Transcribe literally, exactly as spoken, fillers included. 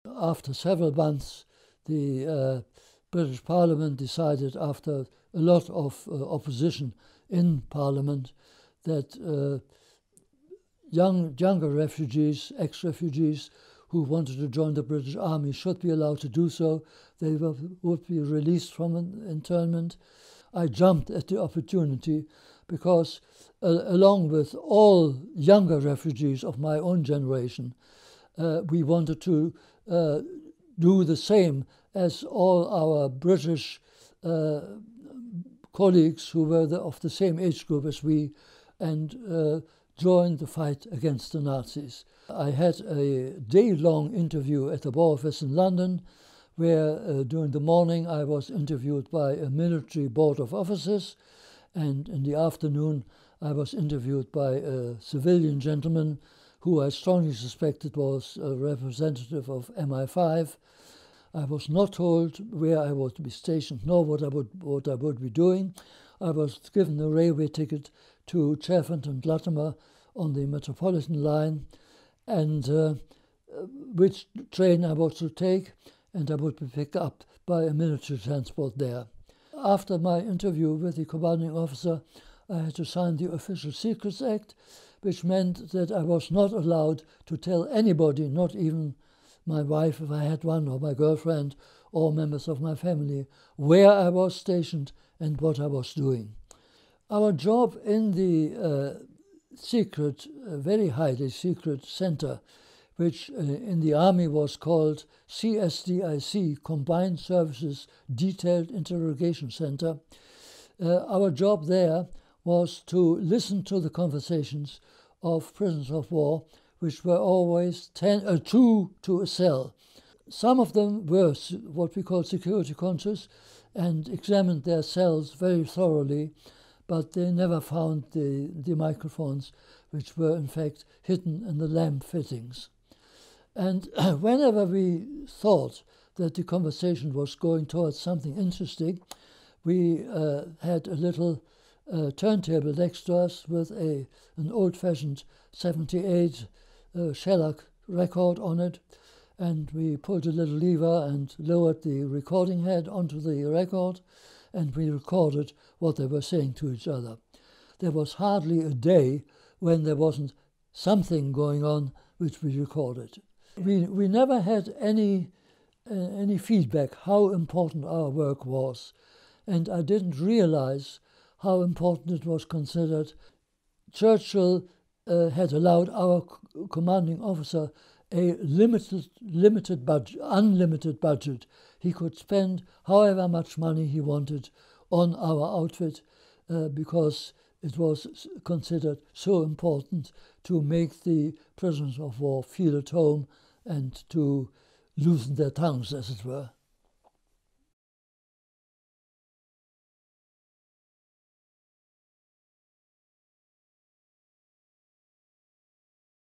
After several months, the uh, British Parliament decided, after a lot of uh, opposition in Parliament, that uh, young, younger refugees, ex-refugees who wanted to join the British Army should be allowed to do so. They were, would be released from an internment. I jumped at the opportunity because, uh, along with all younger refugees of my own generation, uh, we wanted to uh, do the same as all our British uh, colleagues who were the, of the same age group as we, and uh, joined the fight against the Nazis. I had a day-long interview at the War Office in London, where uh, during the morning I was interviewed by a military board of officers, and in the afternoon I was interviewed by a civilian gentleman who I strongly suspected was a representative of M I five. I was not told where I would be stationed, nor what I would, what I would be doing. I was given a railway ticket to Chalfont and Latimer on the Metropolitan line, and uh, which train I was to take, and I would be picked up by a military transport there. After my interview with the commanding officer, I had to sign the Official Secrets Act, which meant that I was not allowed to tell anybody, not even my wife if I had one, or my girlfriend, or members of my family, where I was stationed and what I was doing. Our job in the uh, secret, uh, very highly secret center, which uh, in the Army was called C S D I C, Combined Services Detailed Interrogation Center, uh, our job there was to listen to the conversations of prisoners of war, which were always ten, uh, two to a cell. Some of them were what we call security conscious and examined their cells very thoroughly, but they never found the, the microphones, which were in fact hidden in the lamp fittings. And whenever we thought that the conversation was going towards something interesting, we uh, had a little uh, turntable next to us with a, an old-fashioned seventy-eight uh, shellac record on it, and we pulled a little lever and lowered the recording head onto the record, and we recorded what they were saying to each other. There was hardly a day when there wasn't something going on which we recorded. We, we never had any, uh, any feedback how important our work was, and I didn't realize how important it was considered. Churchill uh, had allowed our c- commanding officer a limited, limited budget, unlimited budget. He could spend however much money he wanted on our outfit uh, because it was considered so important to make the prisoners of war feel at home and to loosen their tongues, as it were.